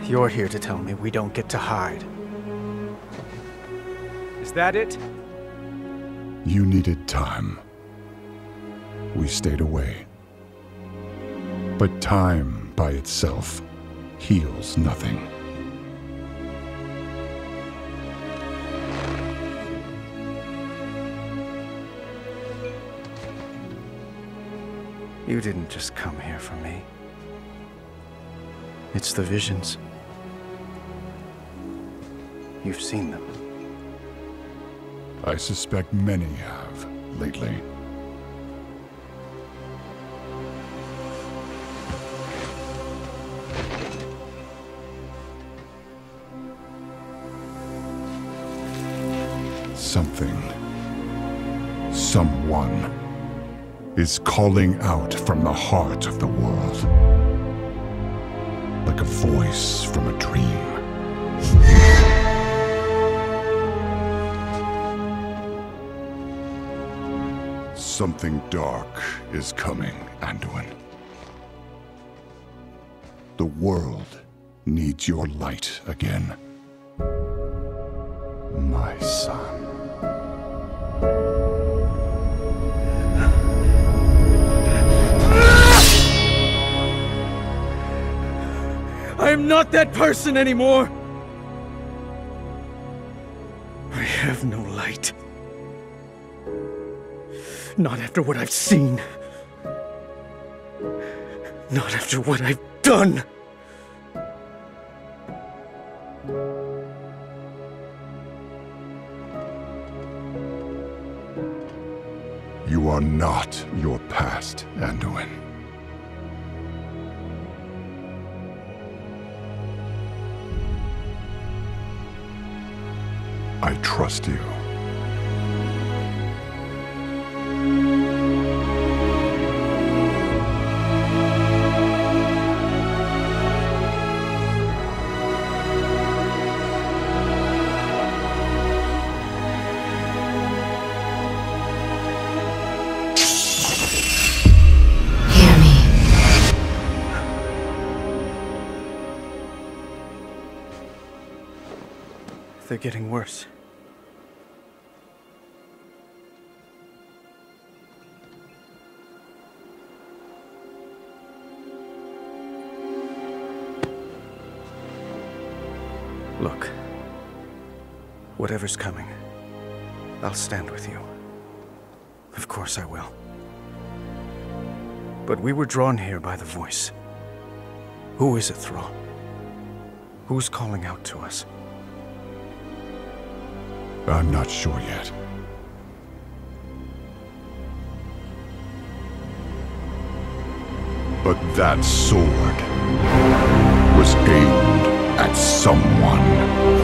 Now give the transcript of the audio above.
You're here to tell me we don't get to hide. Is that it? You needed time. We stayed away. But time by itself heals nothing. You didn't just come here for me. It's the visions. You've seen them. I suspect many have lately. Something, someone, is calling out from the heart of the world. Like a voice from a dream. Something dark is coming, Anduin. The world needs your light again. My son. I am not that person anymore! I have no light. Not after what I've seen. Not after what I've done! You are not your past, Anduin. I trust you. They're getting worse. Look, whatever's coming, I'll stand with you. Of course I will. But we were drawn here by the voice. Who is it, Thrall? Who's calling out to us? I'm not sure yet. But that sword was aimed at someone.